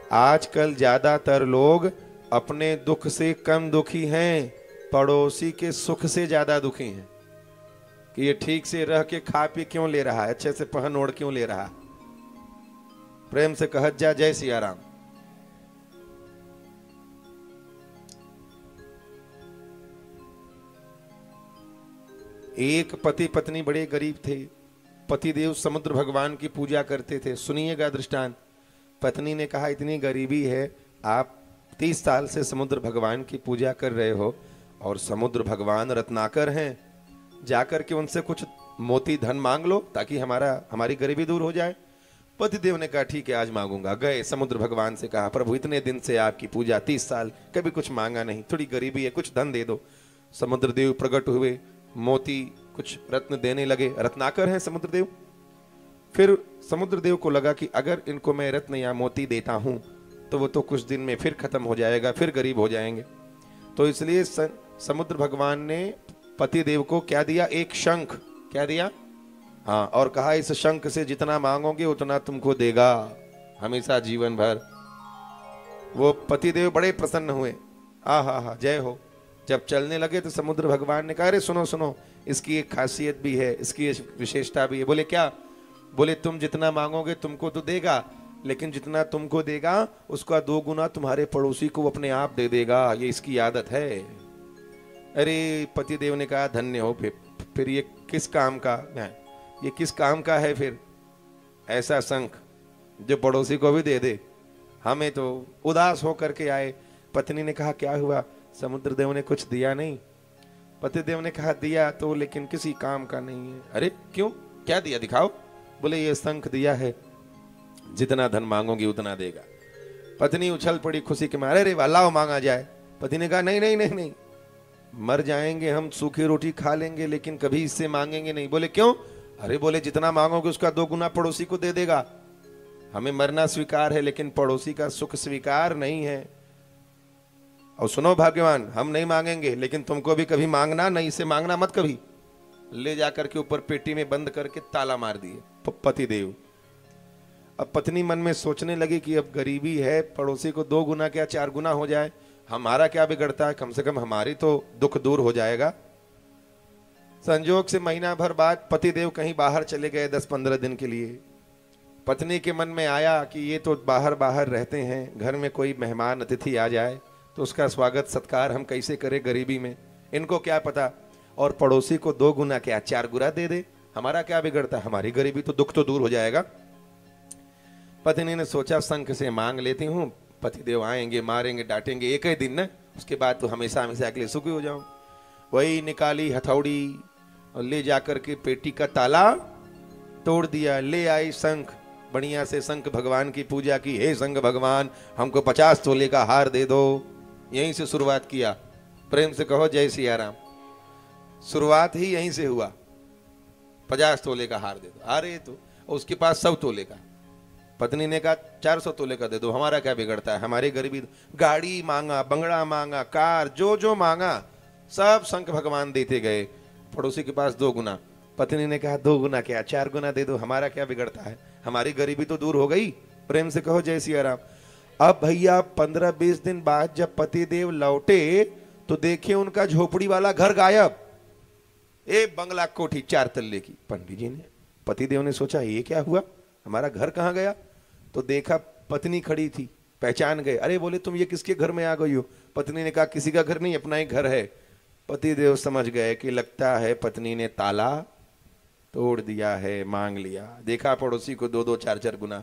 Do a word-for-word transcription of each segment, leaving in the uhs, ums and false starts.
आजकल ज्यादातर लोग अपने दुख से कम दुखी हैं, पड़ोसी के सुख से ज्यादा दुखी हैं कि ये ठीक से रह के खा पी क्यों ले रहा है, अच्छे से पहन ओढ़ क्यों ले रहा है। प्रेम से कहत जा जय सिया राम। एक पति पत्नी बड़े गरीब थे। पतिदेव समुद्र भगवान की पूजा करते थे। सुनिएगा दृष्टांत। पत्नी ने कहा इतनी गरीबी है, आप तीस साल से समुद्र भगवान की पूजा कर रहे हो और समुद्र भगवान रत्नाकर हैं, जाकर के उनसे कुछ मोती धन मांग लो ताकि हमारा हमारी गरीबी दूर हो जाए। पतिदेव ने कहा ठीक है आज मांगूंगा। गए समुद्र भगवान से कहा प्रभु इतने दिन से आपकी पूजा, तीस साल कभी कुछ मांगा नहीं, थोड़ी गरीबी है, कुछ धन दे दो। समुद्र देव प्रकट हुए, मोती कुछ रत्न देने लगे। रत्नाकर हैं समुद्र देव। फिर समुद्र देव को लगा कि अगर इनको मैं रत्न या मोती देता हूं तो वो तो कुछ दिन में फिर खत्म हो जाएगा, फिर गरीब हो जाएंगे। तो इसलिए समुद्र भगवान ने पति देव को क्या दिया, एक शंख। क्या दिया? हाँ, और कहा इस शंख से जितना मांगोगे उतना तुमको देगा हमेशा जीवन भर। वो पति देव बड़े प्रसन्न हुए। आ हा हा जय हो। जब चलने लगे तो समुद्र भगवान ने कहा अरे सुनो सुनो, इसकी एक खासियत भी है, इसकी एक विशेषता भी है। बोले क्या? बोले तुम जितना मांगोगे तुमको तो देगा, लेकिन जितना तुमको देगा उसका दो गुना तुम्हारे पड़ोसी को अपने आप दे देगा, ये इसकी आदत है। अरे पतिदेव ने कहा धन्य हो। फिर फिर ये किस काम का है, ये किस काम का है फिर ऐसा शंख जो पड़ोसी को भी दे दे? हमें तो उदास होकर के आए। पत्नी ने कहा क्या हुआ? समुद्र देव ने कुछ दिया नहीं? पतिदेव ने कहा दिया तो, लेकिन किसी काम का नहीं है। अरे क्यों, क्या दिया दिखाओ? बोले ये शंख दिया है, जितना धन मांगोगी उतना देगा। पत्नी उछल पड़ी खुशी के मारे, अरे वाह मांगा जाए। पति ने कहा नहीं नहीं नहीं नहीं, मर जाएंगे हम, सूखी रोटी खा लेंगे, लेकिन कभी इससे मांगेंगे नहीं। बोले क्यों? अरे बोले जितना मांगोगे उसका दो गुना पड़ोसी को दे देगा। हमें मरना स्वीकार है लेकिन पड़ोसी का सुख स्वीकार नहीं है। और सुनो भाग्यवान, हम नहीं मांगेंगे लेकिन तुमको भी कभी मांगना नहीं, से मांगना मत कभी। ले जाकर के ऊपर पेटी में बंद करके ताला मार दिए पति देव। अब पत्नी मन में सोचने लगी कि अब गरीबी है, पड़ोसी को दो गुना क्या चार गुना हो जाए, हमारा क्या बिगड़ता है, कम से कम हमारी तो दुख दूर हो जाएगा। संजोग से महीना भर बाद पति देव कहीं बाहर चले गए दस पंद्रह दिन के लिए। पत्नी के मन में आया कि ये तो बाहर बाहर रहते हैं, घर में कोई मेहमान अतिथि आ जाए तो उसका स्वागत सत्कार हम कैसे करें गरीबी में, इनको क्या पता। और पड़ोसी को दो गुना क्या चार गुना दे दे, हमारा क्या बिगड़ता, हमारी गरीबी तो दुख तो दूर हो जाएगा। पत्नी ने सोचा शंख से मांग लेती हूँ, पतिदेव आएंगे मारेंगे डांटेंगे एक ही दिन न, उसके बाद तो हमेशा हमेशा के लिए सुखी हो जाऊं। वही निकाली हथौड़ी और ले जाकर के पेटी का ताला तोड़ दिया। ले आई शंख, बढ़िया से शंख भगवान की पूजा की। हे शंख भगवान हमको पचास तोले का हार दे दो। यहीं से शुरुआत किया। प्रेम से कहो जय सिया राम। शुरुआत ही यहीं से हुआ, पचास तोले का हार दे दो। अरे तो उसके पास सौ तोले का। पत्नी ने कहा चार सौ तोले का दे दो, हमारा क्या बिगड़ता है, हमारी गरीबी। गाड़ी मांगा, बंगला मांगा, कार, जो जो मांगा सब शंख भगवान देते गए। पड़ोसी के पास दो गुना। पत्नी ने कहा दो गुना क्या चार गुना दे दो, हमारा क्या बिगड़ता है, हमारी गरीबी तो दूर हो गई। प्रेम से कहो जय सिया राम। अब भैया पंद्रह बीस दिन बाद जब पतिदेव लौटे तो देखे उनका झोपड़ी वाला घर गायब। एक बंगला कोठी चार तल्ले की। पंडित जी ने, पतिदेव ने सोचा ये क्या हुआ, हमारा घर कहाँ गया? तो देखा पत्नी खड़ी थी, पहचान गए। अरे बोले तुम ये किसके घर में आ गई हो? पत्नी ने कहा किसी का घर नहीं, अपना ही घर है। पतिदेव समझ गए कि लगता है पत्नी ने ताला तोड़ दिया है, मांग लिया। देखा पड़ोसी को दो दो चार चार गुना।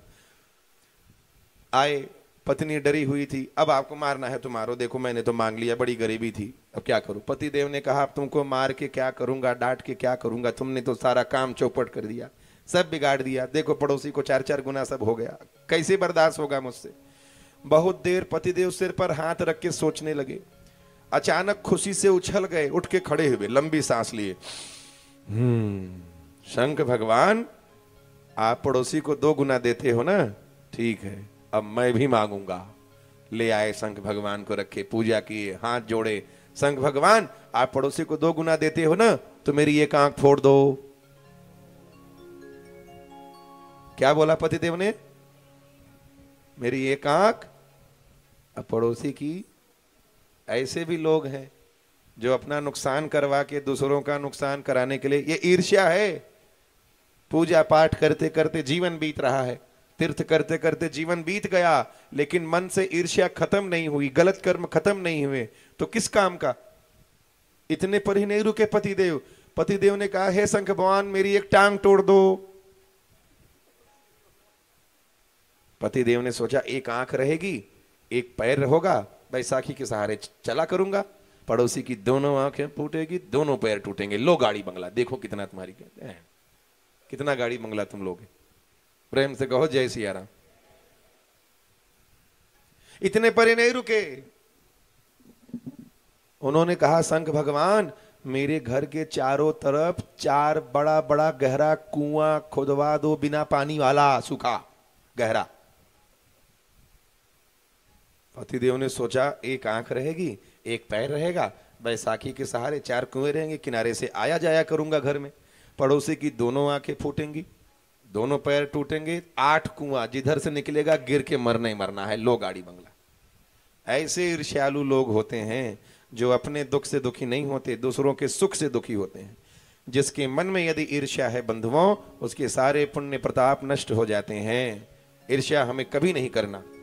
आए, पत्नी डरी हुई थी, अब आपको मारना है तो मारो, देखो मैंने तो मांग लिया, बड़ी गरीबी थी, अब क्या करूं। पतिदेव ने कहा अब तुमको मार के क्या करूंगा, डांट के क्या करूंगा, तुमने तो सारा काम चौपट कर दिया, सब बिगाड़ दिया। देखो पड़ोसी को चार चार गुना सब हो गया, कैसे बर्दाश्त होगा मुझसे। बहुत देर पतिदेव सिर पर हाथ रख के सोचने लगे। अचानक खुशी से उछल गए, उठ के खड़े हुए, लंबी सांस लिए। हम्म शंख भगवान आप पड़ोसी को दो गुना देते हो ना, ठीक है अब मैं भी मांगूंगा। ले आए शंख भगवान को रखे, पूजा किए, हाथ जोड़े। शंख भगवान आप पड़ोसी को दो गुना देते हो ना, तो मेरी एक आंख फोड़ दो। क्या बोला पतिदेव ने? मेरी एक आंख अब पड़ोसी की, ऐसे भी लोग हैं जो अपना नुकसान करवा के दूसरों का नुकसान कराने के लिए, ये ईर्ष्या है। पूजा पाठ करते करते जीवन बीत रहा है, तीर्थ करते करते जीवन बीत गया, लेकिन मन से ईर्ष्या खत्म नहीं हुई, गलत कर्म खत्म नहीं हुए, तो किस काम का। इतने पर ही नहीं रुके पतिदेव। पतिदेव ने कहा, हे शंख भगवान मेरी एक टांग तोड़ दो। पतिदेव ने सोचा एक आंख रहेगी, एक पैर होगा, बैसाखी के सहारे चला करूंगा। पड़ोसी की दोनों आंखें फूटेगी, दोनों पैर टूटेंगे, लो गाड़ी बंगला। देखो कितना तुम्हारी, कहते हैं कितना गाड़ी बंगला तुम लोग। प्रेम से कहो जय सिया राम। इतने पर नहीं रुके, उन्होंने कहा, शंख भगवान मेरे घर के चारों तरफ चार बड़ा बड़ा गहरा कुआं खुदवा दो, बिना पानी वाला, सूखा गहरा। पतिदेव ने सोचा एक आंख रहेगी, एक पैर रहेगा, बैसाखी के सहारे चार कुएं रहेंगे, किनारे से आया जाया करूंगा घर में। पड़ोसी की दोनों आंखें फूटेंगी, दोनों पैर टूटेंगे, आठ कुआं, जिधर से निकलेगा गिर के मरना ही मरना है, लो गाड़ी बंगला। ऐसे ईर्ष्यालु लोग होते हैं जो अपने दुख से दुखी नहीं होते, दूसरों के सुख से दुखी होते हैं। जिसके मन में यदि ईर्ष्या है बंधुओं, उसके सारे पुण्य प्रताप नष्ट हो जाते हैं। ईर्ष्या हमें कभी नहीं करना।